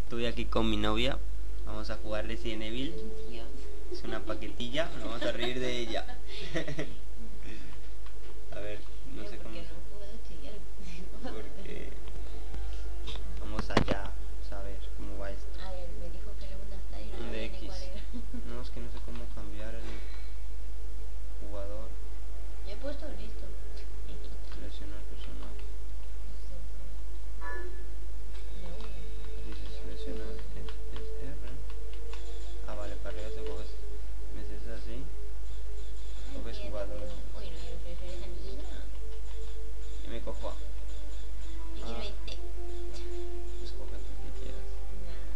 Estoy aquí con mi novia. Vamos a jugar Resident Evil. Dios. Es una paquetilla, nos vamos a reír de ella. A ver, no sé cómo. No puedo chillar. Porque vamos allá, a ver cómo va esto. A ver, me dijo que era una star y no Un sabía ni DX. cuál era. No, es que no sé cómo cambiar el jugador. Yo he puesto listo. Seleccionar personaje. No. Dice seleccionar es R. Ah, vale, para arriba se coges. ¿Me haces así? Coges jugador. Uy, no, yo no prefiero esa niña. Y me cojo A. Yo quiero este. Escoge el que quieras. Nah.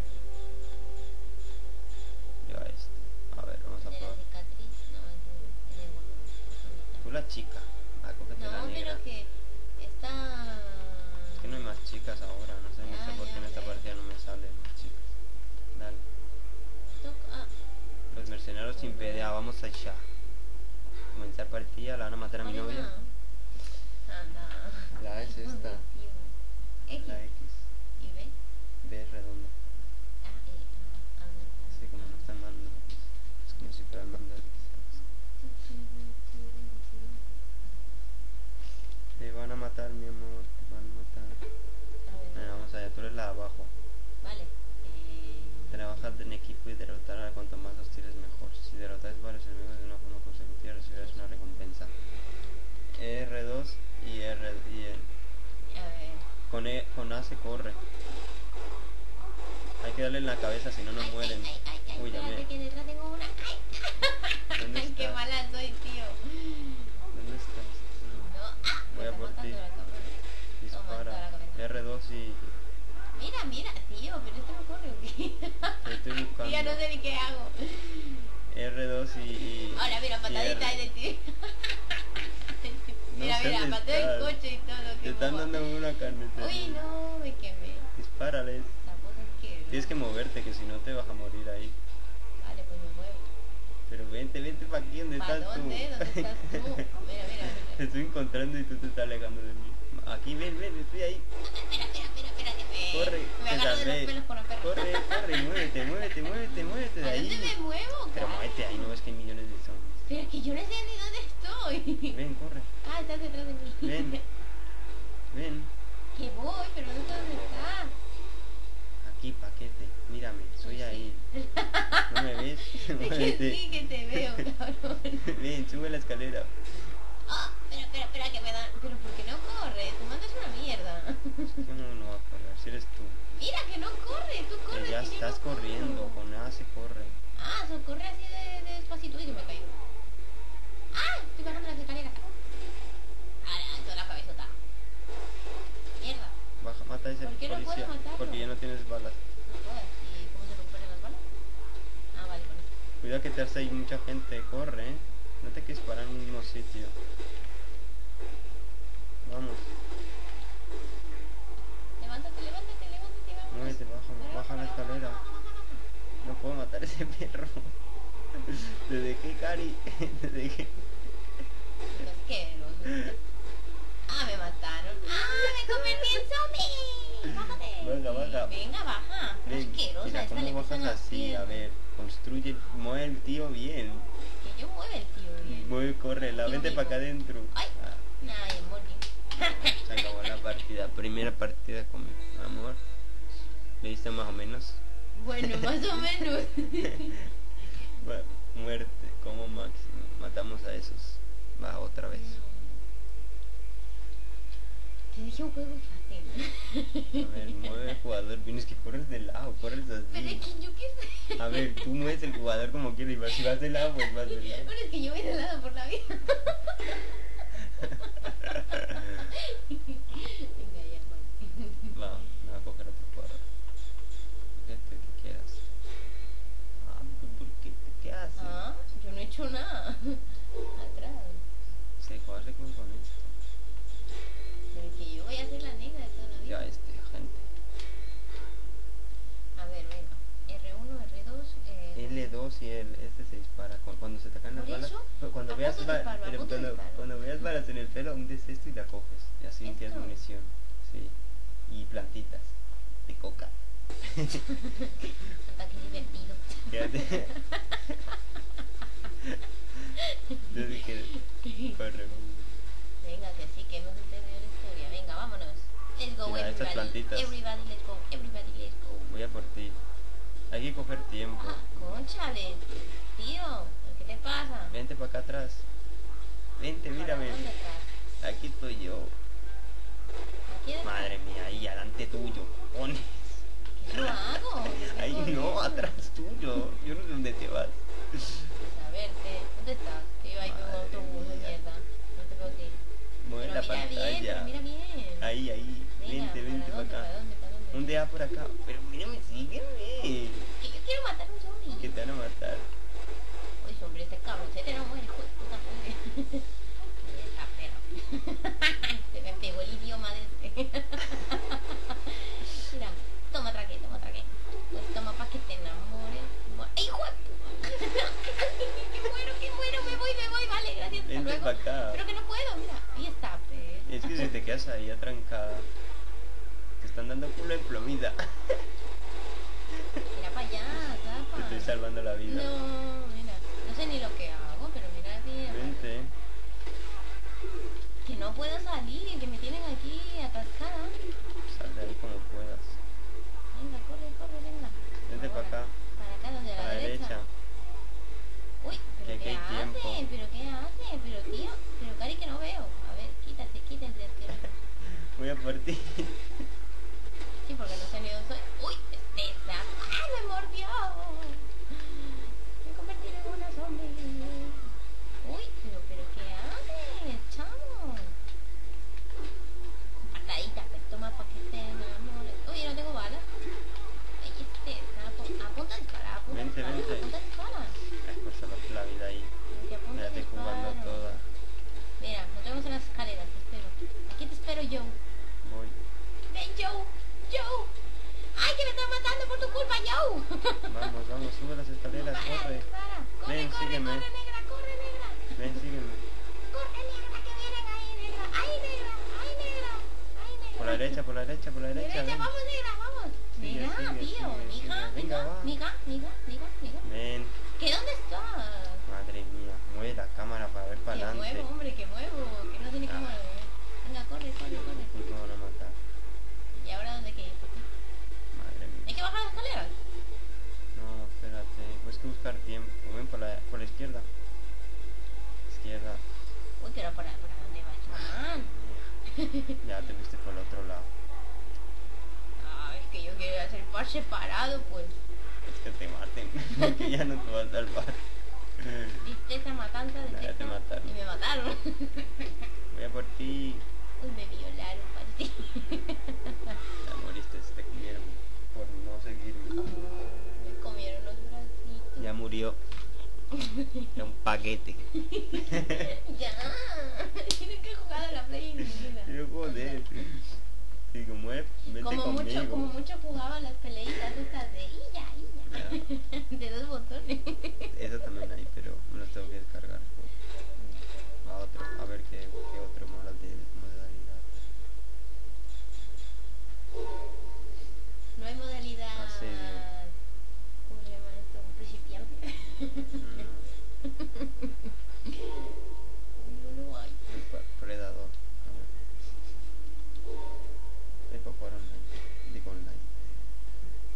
Yo a este. A ver, vamos a De la probar. cicatriz, no, es de Tú la chica. Ah, cógete la no, negra. pero que está... Es que no hay más chicas ahora. No sé por qué en esta partida no me salen más chicas. Dale. Toca... Los mercenarios sin PDA. Vamos allá. Comenzar partida. La van a matar a mi novia. Anda. La A es esta. X. La X. ¿Y B? B es redondo. Sí, como no está en mando. Es como si fuera el mando. Te van a matar, mi amor. Te van a matar. Venga, vamos allá. Tú eres la de abajo. Vale. Trabajar en equipo y derrotar a cuanto más hostiles mejor. Si derrotáis varios enemigos de una forma consecutiva recibirás una recompensa. R2 y R y E. A ver. Con A se corre. Hay que darle en la cabeza, si no nos mueren. Uy, ya espérate me... que detrás tengo una. ¿Dónde Ay, qué estás? mala soy, tío. ¿Dónde estás? No. Voy a por ti. Dispara. R2 y... Mira, tío, pero este no corre, ¿o qué? Te estoy buscando. Ya no sé ni qué hago. R2 y... Ahora, mira, patadita ahí de ti. No Mira, sé mira, dónde pateo el estás. coche y todo. Te están dando una carneta. Uy, no, me quemé. Dispárales. Tampoco quiero. Tienes que moverte, que si no te vas a morir ahí. Vale, pues me muevo. Pero vente pa' aquí, ¿dónde ¿Para estás tú? dónde? ¿Dónde estás tú? Mira. Te estoy encontrando y tú te estás alejando de mí. Aquí, ven, estoy ahí. Espera, que me... Corre, Me te agarro de salvé. los pelos con el perro. Corre, muévete de ¿A ahí. dónde me muevo? Pero muévete ahí, no ves que hay millones de zombies. Pero es que yo no sé ni dónde estoy. Ven, corre. Ah, estás detrás de mí. Ven. Que voy, pero no sé dónde está. Aquí, paquete. Mírame, soy ahí. ¿No me ves? Es que Muévete. sí, que te veo, cabrón. Ven, sube la escalera. Ah, espera, que me dan... Pero ¿por qué no corre? Tu mando es una mierda. ¿Cómo no va a correr? Si eres tú. Mira, que no corre, tú corres. Que ya que yo estás no corro. corriendo, con A se corre. Ah, so corre así de despacito y que me caigo. Ah, estoy bajando las escaleras. Ah, toda la cabezota. Mierda. Baja, mata a ese ¿Por qué no puedo policía. matarlo? Porque ya no tienes balas. No puedo. ¿Y cómo se recuperan las balas? Ah, vale, con esto. Cuidado que te hace ahí mucha gente, corre, no te quedes parar en un mismo sitio. Vamos, Levántate, vamos. muévete, baja la escalera. No puedo matar a ese perro. Te dejé, Cari, te dejé. Los que Ah, me mataron. Ah, me convertí en zombie. Bájate. Baja. Venga, baja. Ven, Asquerosa, mira, esta le ¿cómo pisan bajas las así? A piernas. ver, construye, mueve el tío bien. Que yo mueve el tío bien. Mueve, corre, Yo vente mismo. para acá adentro. Ay, Ah, nah, ya morí. se acabó la partida, primera partida con mi amor. ¿Le diste más o menos? Bueno, más o menos. Muerte, como máximo. Matamos a esos. Va otra vez. Te dije un juego fácil. A ver, mueve el jugador. Vienes que corres de lado, corres Pero es así. que yo qué sé. A ver, tú mueves el jugador como quieres. Y si vas de lado, pues vas de lado. Bueno, es que yo voy de lado por la vida. Venga, ya, voy. Va, me va a coger otro jugador. Cógete el que quieras. Ah, ¿por qué? ¿Qué haces? Ah, yo no he hecho nada. Atrás. Se juega con esto. Pero es que yo voy a ser la negra de toda la vida. Ya, gente. A ver, venga. R1, R2, L2 y este se dispara. Cuando se te caen las ¿Por balas. eso? Cuando ¿A veas, punto disparo? ¿A punto disparo? cuando veas balas en el pelo, hundes esto y la coges. Y así tienes ¿Esto? munición. Sí. Y plantitas de coca. Anda, qué divertido. Quédate. Yo dije, corre. Venga, que sí, que hemos entendido la historia. Venga, vámonos. Let's go, Mira, estas everybody. plantitas. Everybody, let's go. Everybody, let's go. Voy a por ti. Hay que coger tiempo. Ah, cónchale. Tío, ¿qué te pasa? Vente para acá atrás. Vente, mírame. ¿Dónde estás? Aquí estoy yo. Aquí estás. Madre mía, ahí adelante tuyo. Pones. ¿Qué no hago? Yo estoy Ahí no, corriendo. atrás tuyo. Yo no sé dónde te vas. Pues a verte, ¿dónde estás? Que iba ahí con un Madre autobús de mía. mierda. No te veo aquí. Mueve Pero la mira bien, pantalla. pero mira bien. Ahí, ahí. Venga, Vente para acá. ¿Para dónde? ¿Para dónde? Un DA por acá. Pero mírame, sígueme. Que yo quiero matar a un zombie. Que te van a matar. Uy, hombre, este cabrón se te no muere, hijo de puta madre. Mierda, perro. Se me pegó el idioma de este. Mira, toma traque, toma traque. Pues toma pa' que te enamores. ¡Ay, hijo de puta! que muero, me voy, vale, gracias, hasta Vente luego. para acá. Pero que no puedo, mira, ahí está, pues. Es que si te quedas ahí atrancada, te están dando culo en plomida. Mira para allá, Te zapa. estoy salvando la vida. No, mira, no sé ni lo que hago, pero mira aquí. Vente. Que no puedo salir, que me tienen aquí atascada. Sal de ahí como puedas. Venga, corre, venga. Vente para acá. Para acá, donde a A la la derecha. Uy, pero Que ¿qué hay hace? tiempo. ¿Pero qué hace? Pero tío, pero Cari que no veo. A ver, quítate asqueroso. Voy a por ti. Sí, porque no sé ni dónde soy. Uy, este sapo. ¡Ah, me mordió! Me he convertido en una zombie. Uy, pero ¿qué haces, chamo? Patadita, pues toma pa' que te enamores. Uy, no tengo balas. Ay, este sapo. Apunta a disparar, apunta a Vente, disparar, vente. apunta a disparar. Ay, por salvarte la vida ahí. Que apunta Ya a te estoy jugando disparar. toda. Mira, nos vemos en las escaleras, te espero. Aquí te espero, Joe. Voy. Ven, Joe. Joe. ¡Ay, que me están matando por tu culpa, Joe! Vamos, sube las escaleras, corre. Corre, Ven, corre, sígueme. corre, negra, corre, negra. Ven, sígueme. Corre, negra, que vienen ahí, negra. ¡Ay, negra! ¡Ay, negra! ¡Ay, negra! Por la derecha, por la derecha, por la derecha. Derecha, Ven. vamos, negra, vamos. Sigue, Negra, sigue, tío. sigue, Mija, sigue. Venga, va. mija. Ven. ¿Qué dónde estás? Madre mía, mueve la cámara para ver para Que adelante. muevo, hombre, que muevo. Que no tiene que Ah. mover. Venga, corre. Uy, me van a matar. ¿Y ahora dónde hay que ir? Madre mía. ¿Hay que bajar las escaleras? No, espérate. Pues que buscar tiempo. Ven por la izquierda. Izquierda. Uy, pero ¿para dónde vas, man? Ya te viste por el otro lado. Ah, es que yo quiero hacer par separado, pues. Es que te maten. Porque ya no te vas a salvar. ¿Viste esa matanza de Nah, ya te Texas? mataron. Y me mataron. Voy a por ti. Uy, me violaron, parece. Ya moriste, te comieron por no seguirme. Me comieron los bracitos. Ya murió. Era un paquete. Ya. Yo nunca he jugado a la Play en mi vida. Pero joder. Digo, vente conmigo. Como mucho jugaba las peleitas estas de illa. Ya. De 2 botones. Eso también hay, pero me los tengo que descargar. A otro, a ver qué otro mola de modalidad. No hay modalidad. Asedio. ¿Cómo se llama esto? Principiante. No hay. Predador. A ver. Es para jugar online. Digo online.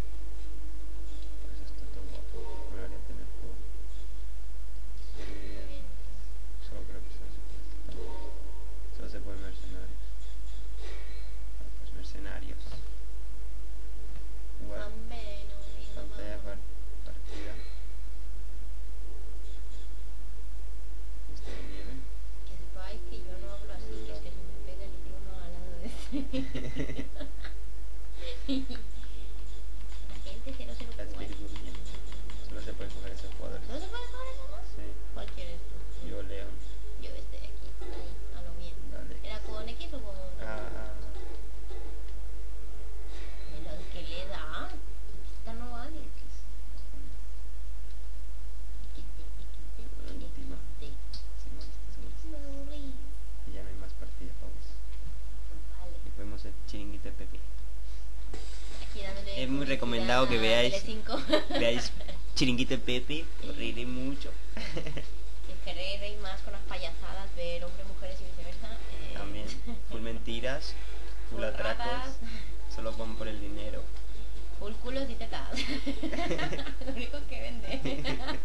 recomendado que veáis Tele5. veáis Chiringuito de Pepe, os reiréis mucho. Si queréis más con las payasadas, ver hombres, mujeres y viceversa. También, full mentiras, full atracos, ratas, solo van por el dinero. full culos y tetas. Lo único que vende.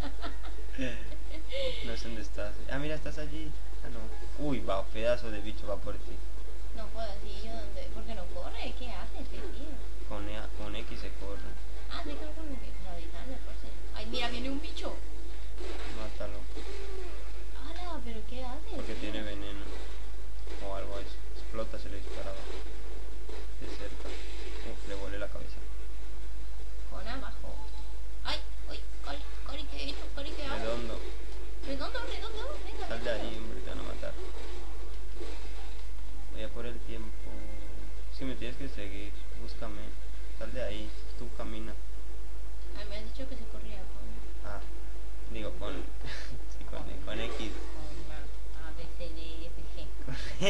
No sé dónde estás. Ah, mira, estás allí. Ah, no. Uy, va, pedazo de bicho va por ti. No puedo decir yo dónde. ¿Por qué no corre? ¿Qué hace este tío? Con X se corre. Ah, sí, creo que me quiero avisarme, por si. Ay, mira, viene un bicho. Mátalo. ¡Hala! ¿Pero qué hace? Porque tiene veneno. O algo así. Explota, se le disparaba. De cerca. Uf, le volé la cabeza. Con abajo. ¡Ay! ¡Uy! ¡Cori, qué he hecho! ¡Cori, qué hago! Redondo. ¡Redondo! Venga, Sal de venga. ahí, hombre, te van a matar. Voy a por el tiempo. Si me tienes que seguir, búscame. Sal de ahí, tú camina. Ay, me has dicho que se corría con... Ah, digo con... sí, con X. Con A, B, C, D, F, G. Con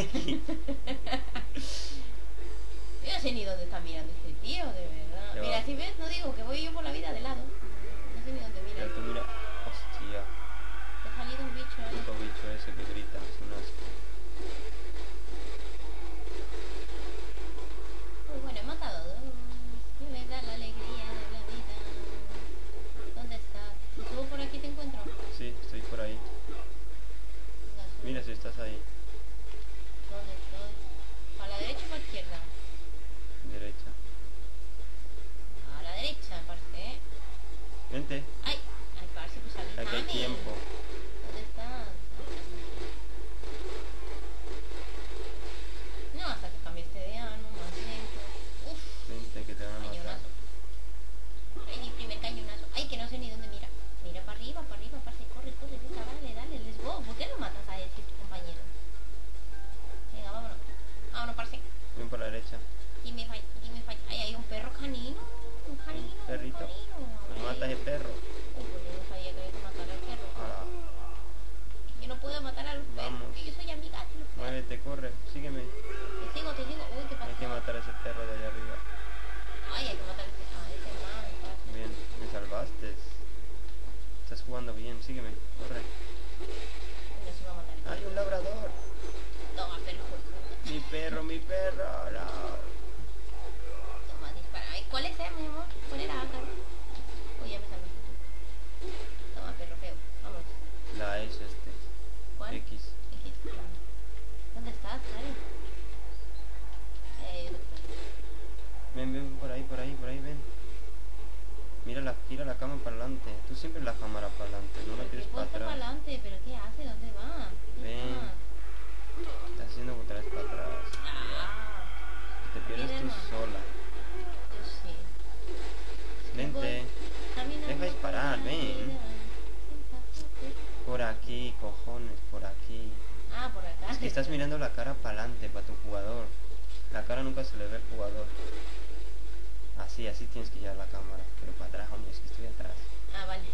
X. Yo no sé ni dónde está mirando este tío, de verdad. Qué Mira, va. si ves, no digo que voy yo por la vida de lado. No sé ni dónde mira. Pero tú mira... Hostia. Te ha salido un bicho ahí. Puto bicho ese que grita, es un asco. Muy bueno, he matado a dos. Que me da la alegría de la vida. ¿Dónde estás? Si subo por aquí te encuentro. Sí, estoy por ahí. Venga, sube. Mira si estás ahí. ¿Dónde estoy? ¿A la derecha o a la izquierda? Derecha. A la derecha, parce. Vente, ¡Ay! ¡Ay, parce! Pues avísame. aquí hay tiempo. ¿Dónde estás? No, hasta que cambiaste de ano, más lento. Uf, Vente que te van a matar. cañonazo. Ay, mi primer cañonazo. Ay, que no sé ni dónde mira. Mira para arriba, parce. Corre, venga, dale, let's go. ¿Por qué no matas a ese tu compañero? Venga, vámonos. Vámonos, parce. Ven por la derecha. Gimme fight. Ay, hay un perro canino. Un canino. Perrito. Un canino. Pues mata a ese perro. Uy, pues yo no sabía que había que matar al perro. Ah, Yo no puedo matar a los perros. Vamos. Porque yo soy amiga de los perros. muévete, corre, sígueme. Te sigo. Uy, ¿qué pasa? Hay que matar a ese perro de allá arriba. Ay, hay que matar a ese man, parce. Bien, me salvaste. Estás jugando bien, sígueme, corre. Nos iba a matar. ¡Hay un labrador! Toma, perro. Mi perro, no. Toma, dispara. Ay, ¿cuál es, mi amor? ¿Cuál era, Caro? Uy, ya me salvaste tú. Toma, perro feo. Vamos. La es ¿Cuál? X. X. ¿Dónde estás, Cari? Ven, por ahí, ven. Tira la cama para adelante. Tú siempre la cámara para adelante, no la tires para para atrás. adelante, pero ¿qué hace? ¿Dónde va? ¿Dónde Ven. está? Estás haciendo otra vez para atrás. Ah, Te pierdes tú Mira, sola. yo sí. Vente. Caminando Deja disparar, por la ven. vida, sin pasaje. Por aquí, cojones, por aquí. Ah, por acá. Es que estás mirando la cara para adelante, para tu jugador. La cara nunca se le ve al jugador. Así tienes que llevar la cámara. Pero para atrás, hombre, es que estoy atrás. Ah, vale.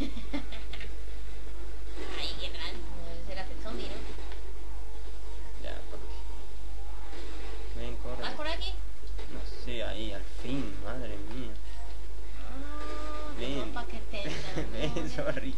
Ay, qué tal. Será el zombie, ¿no? Ya, papi. Ven, corre. ¿Vas por aquí? No sé, ahí, al fin, madre mía. Ah, Ven. para que te Ven, sorry.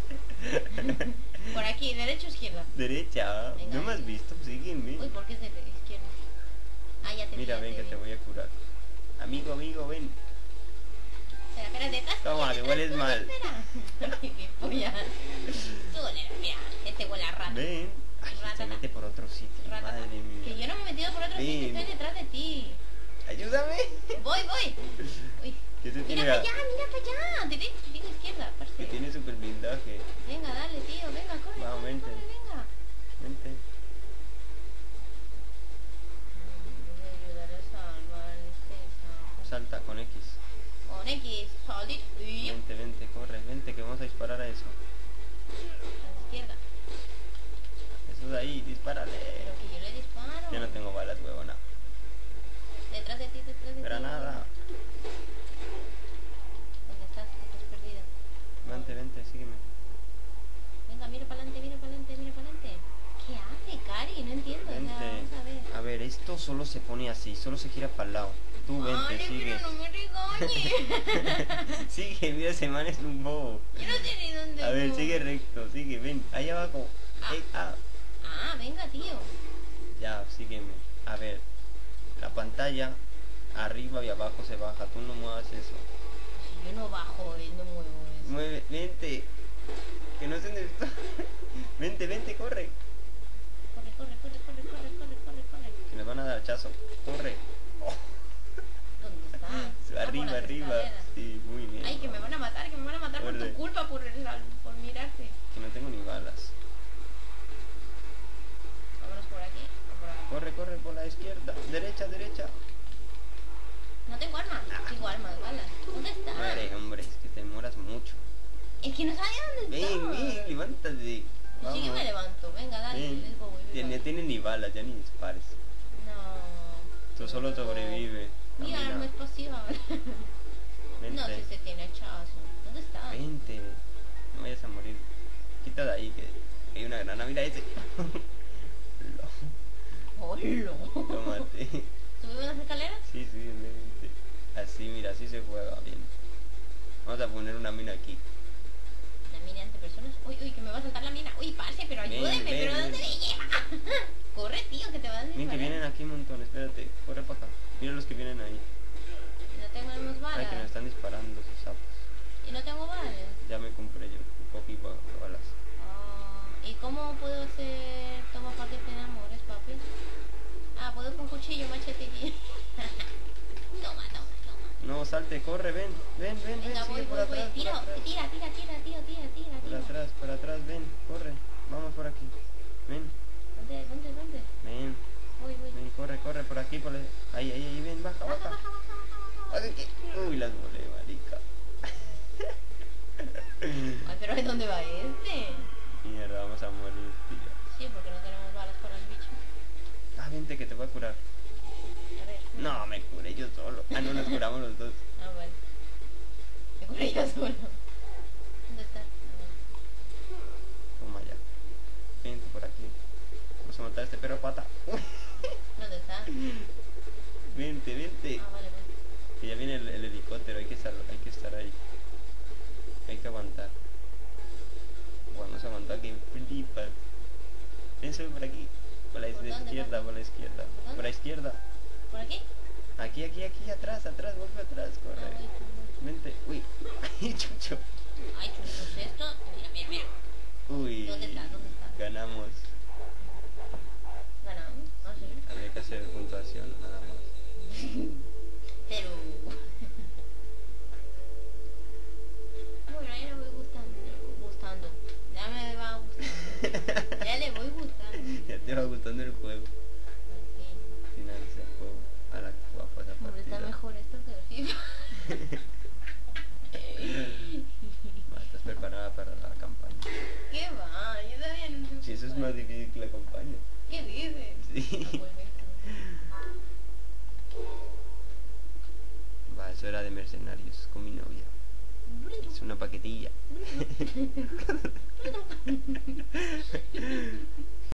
Por aquí, derecha o izquierda. Derecha. Venga. ¿No me has visto? Sígueme. Uy, ¿por qué es de izquierda? Ah, ya te vi, Mira, ya ven que te voy a curar. Amigo, ven. Espera, detrás. Toma, que detrás, hueles mal. Espera. Qué polla. Tú, mira, este huele a rata. Ven. Ay, Rata. se mete por otro sitio. Rata. Madre mía. Que yo no me he metido por otro sitio, Ven. estoy detrás de ti. Ayúdame. Voy. Uy. Que te tiene, Mira para allá. Derecha, izquierda, que parce. tiene super blindaje. Venga, dale, tío, venga, corre. Vamos, corre, vente. corre, venga. Vente. Me voy a ayudar a salvar este Salta con X. con X, salir. Y a Vente, corre. Vente, que vamos a disparar a eso. la izquierda. Eso de ahí, dispárale. Pero que yo le disparo. Yo no tengo balas, huevona. Detrás de ti. Granada. ¿Dónde estás? Estás perdida. Vente, sígueme. Venga, mira para adelante. ¿Qué hace, Cari? No entiendo. O sea, Vente. vamos a ver. A ver, esto solo se pone así, solo se gira para el lado. Tú vente, Vale, sigue. pero no me regañes. Sigue, mira, ese man es un bobo. Yo no sé ni dónde A ver, voy. sigue recto, sigue, ven, ahí abajo. Ah. Ah, venga, tío. Ya, sígueme. A ver, la pantalla arriba y abajo se baja, tú no muevas eso. Si yo no bajo, no muevo eso. Mueve, vente. Que no sé dónde está. Vente, vente, corre. Corre, corre, corre, corre, corre, corre, corre, corre. Que nos van a dar hachazo. Corre. Oh, ¿Dónde está? arriba, Por las arriba. escaleras. Sí, muy bien. Ay, que me van a matar por Corre. tu culpa, por mirarte. Que no tengo ni balas. Vámonos por aquí o por acá. Corre, corre por la izquierda. Derecha, derecha. No tengo armas. Tengo armas, balas. ¿Dónde está? Muere, hombre, es que te demoras mucho. Es que no sabía dónde está. Ven, ven, levántate. Sí que me levanto. Venga, dale. Ven. let's go, baby. Ya no tiene ni balas, ya ni dispares. No. Tú solo sobrevive. Mira, Camina. arma espacial. Vente. No, si se tiene hachazo. ¿Dónde está? Vente. No vayas a morir. Quita de ahí que hay una grana. Mira ese. ¡Holo! Tómate. ¿Subimos las escaleras? Sí, sí, vente. Así, mira, así se juega bien. Vamos a poner una mina aquí. La mina ante personas. Uy, uy, que me va a saltar la mina. Uy, parce, pero Ven, ayúdeme. ven, ¿Pero ven. dónde me lleva? Corre, tío, que te van a Ven, que disparar. vienen aquí un montón. Espérate, corre para acá. Mira los que vienen ahí. No tengo más balas. Ay, que nos están disparando esos sapos. Y no tengo balas. Ya me compré yo. Cogí balas. Ah, ¿y cómo puedo hacer toma para que te enamores, papi? Ah, puedo con cuchillo, machete aquí. Toma, toma, toma. No, salte, corre, ven. Ven, ven, ven. Venga, Sigue voy, por voy, voy. atrás, por Tira, atrás. tira, tira, tira, tío, tira, tira, tira. Por atrás, ven, corre. Vamos por aquí. Ven, ¿Dónde, dónde, dónde? ven, Voy, voy. ven, corre, corre por aquí, por ahí, ahí, ahí, ven, baja, Baja, baja. baja, baja, baja, baja. Ay, uy, las volé, marica. Ay, pero ¿de dónde va este? Mierda, vamos a morir, tío. Sí, porque no tenemos balas para el bicho. Ah, vente que te voy a curar. A ver. No, me curé yo solo. Ah, no, nos curamos los dos. Ah, vale. Me curé yo solo. ¿Dónde está? Ah, vale. Toma ya. Vente por aquí. Vamos a matar a este perro pata. ¿Dónde está? Vente, vente. Ah, vale, vale. Que ya viene el helicóptero, hay que estar ahí. Hay que aguantar. Vamos a aguantar que flipas. Ven, sube por aquí. Por la ¿Por dónde, izquierda, papi? por la izquierda. ¿Por dónde? Por la izquierda. ¿Por aquí? Aquí, aquí, aquí, atrás, atrás, vuelve atrás, Ah, corre. voy, voy. Vente. Uy. Ay, chucho. Ay, chuchos, esto. Mira, mira, mira. Uy. ¿Dónde está? ¿Dónde está? Ganamos. ¿Ganamos? Ah, sí. Habría que hacer puntuación, nada más. Pero... Bueno, ya le voy gustando. Ya me va gustando. Ya le voy gustando. Ya te va gustando el juego. Al fin. Finaliza el juego. Ahora va a pasar Hombre, está partida. mejor esto que el FIFA. ¿Estás preparada para la campaña? ¿Qué va? Yo todavía no sé. Si eso es más difícil que la campaña. ¿Qué dices? Sí. Ah, pues venga. Va, eso era de mercenarios con mi novia. Es una paquetilla.